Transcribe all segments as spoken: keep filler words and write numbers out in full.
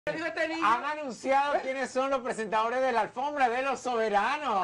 Han anunciado quiénes son los presentadores de la alfombra de los soberanos.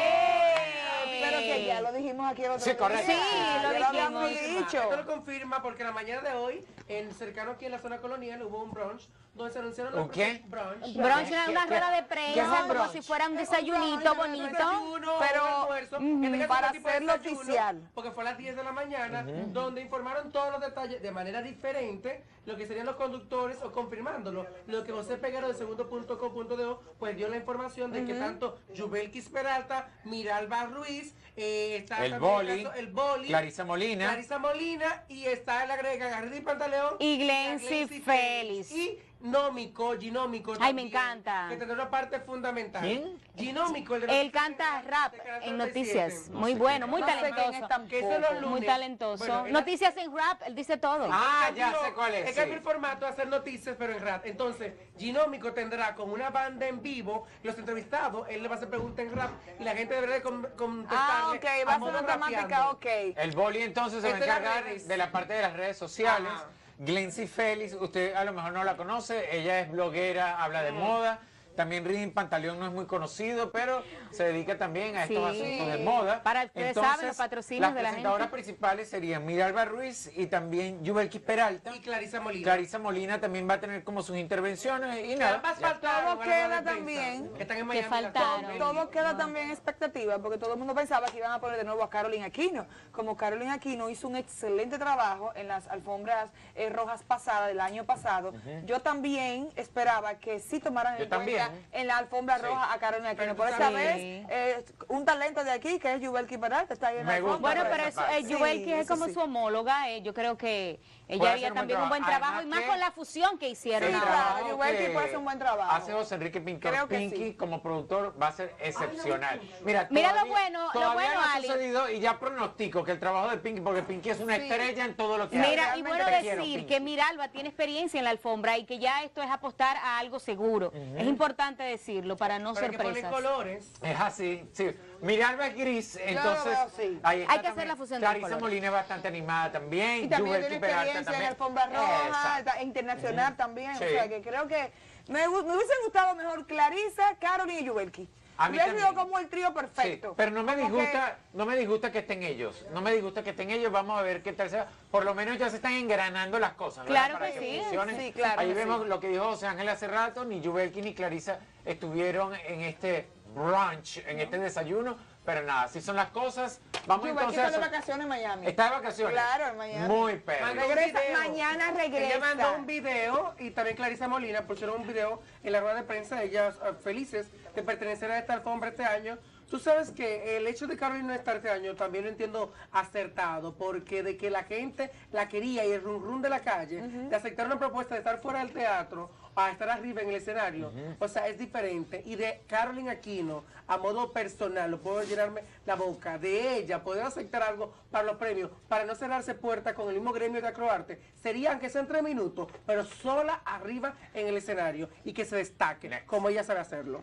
Pero que ya lo dijimos aquí el otro Sí, correcto. día. Sí, lo Ya habíamos dijimos. dicho. Esto lo confirma porque la mañana de hoy, en cercano aquí en la zona colonial, hubo un brunch donde se anunciaron los ¿Un qué? brunch. Brunch era una ¿Qué- rueda de qué es prensa, un como brunch? si fuera un desayunito bonito. Desayuno, pero, un almuerzo, ujú, en este caso para fue tipo de hacerlo desayuno, oficial. Porque fue a las diez de la mañana, donde informaron todos los detalles de manera diferente, lo que serían los conductores o confirmándolo. Lo que José Peguero de segundo punto com punto do pues dio la información de que tanto Yubelkis Peralta, Miralba Ruiz, eh, está El también Boli, caso- el Boli, Clarisa Molina. Clarisa Molina, y está el agrega Garrido y Pantaleón Y Glency Glency Félix. y Nómico, Ginómico Ay, me también, encanta. que tendrá una parte fundamental. ¿Quién? Ginómico, el de Él Noticias canta de rap Canal en treinta y siete. noticias. Muy bueno, muy No sé quién es talentoso. tampoco. Que eso es los lunes. Muy talentoso. Bueno, él- Noticias en rap, él dice todo. Ah, Él ya cambió- sé cuál es. él cambió sí. el formato de hacer noticias, pero en rap. Entonces, Ginómico tendrá con una banda en vivo los entrevistados, él le va a hacer preguntas en rap y la gente deberá de con- contestarle. Ah, ok, va a ser modo una temática, rapeando. ok. El Boli entonces se va a Este era encargar redes. de la parte de las redes sociales. Ajá. Glency Félix, usted a lo mejor no la conoce, ella es bloguera, habla de moda. También Ridin Pantaleón no es muy conocido, pero se dedica también a estos Sí. asuntos de moda. Para ustedes Entonces, saben, los patrocinios las de la presentadoras gente. principales serían Miralba Ruiz y también Yubelkis Peralta. Y Clarisa Molina. Clarisa Molina también va a tener como sus intervenciones y nada. Ambas ya. faltaron Todo a la queda rueda de prensa, también. que están en Que Miami, faltaron. las- Todo queda también en expectativa, porque todo el mundo pensaba que iban a poner de nuevo a Carolina Aquino. Como Carolina Aquino hizo un excelente trabajo en las alfombras eh, rojas pasadas del año pasado, yo también esperaba que sí tomaran Yo en cuenta también. en la alfombra Sí. roja a Carolina Aquino. Pero Por tú esa sabes- vez, eh, un talento de aquí, que es Yubelkis Peralta, está ahí en la Me gusta. alfombra. Bueno, por pero esa eso, parte. eh, Yubelkis Sí, es eso como sí. su homóloga, eh, yo creo que ella Puede haría hacer un buen también un buen trabajo. trabajo, y Además más que con la fusión que hicieron. El Sí, ahora. claro, trabajo Yubelkis que puede hacer un buen trabajo. Hace José Enrique Pintor Creo que Pinky sí. como productor va a ser excepcional. Mira, Mira lo todavía- bueno, lo todavía bueno, no ha Ali. sucedido y ya pronostico que el trabajo de Pinky, porque Pinky es una estrella en todo lo que Mira, hace. y Realmente bueno te quiero, decir Pinky. que Miralba tiene experiencia en la alfombra y que ya esto es apostar a algo seguro. Es importante decirlo para no Para que pone sorpresas. colores. Es así, sí. Miralba es gris, entonces veo así. ahí está Hay que hacer también. la fusión de Clarisa colores. Molina es bastante animada también. Y también Yubelkis tiene Peralta experiencia en también. alfombra roja, Exacto. está- internacional también. Sí. O sea, que creo que me, gu- me hubiese gustado mejor Clarisa, Carolina y Yubelkis. A mí Hubiera sido también. como el trío perfecto. Sí, pero no me Como disgusta, no me disgusta que estén ellos, no me disgusta que estén ellos, vamos a ver qué tal sea, por lo menos ya se están engranando las cosas, ¿no? Claro Para que sí, funcionen. sí, claro Ahí que vemos sí. lo que dijo José Ángel hace rato, ni Yubelkis ni Clarisa estuvieron en este brunch, en este desayuno, pero nada, así son las cosas, vamos que Yubelkis entonces a está de eso. vacaciones en Miami. Está de vacaciones. Claro, en Miami. Muy perro. Mandó un Regresa, video. mañana regresa. Ella mandó un video y también Clarisa Molina pusieron un video en la rueda de prensa, ellas ah, felices de pertenecer a esta alfombra este año. Tú sabes que el hecho de Carolina no estar este año también lo entiendo acertado, porque de que la gente la quería y el rum rum de la calle, de aceptar una propuesta de estar fuera del teatro a estar arriba en el escenario, o sea, es diferente. Y de Carolina Aquino, a modo personal, lo puedo llenarme la boca, de ella poder aceptar algo para los premios, para no cerrarse puertas con el mismo gremio de acroarte, serían que sean tres minutos, pero sola arriba en el escenario y que se destaque, como ella sabe hacerlo.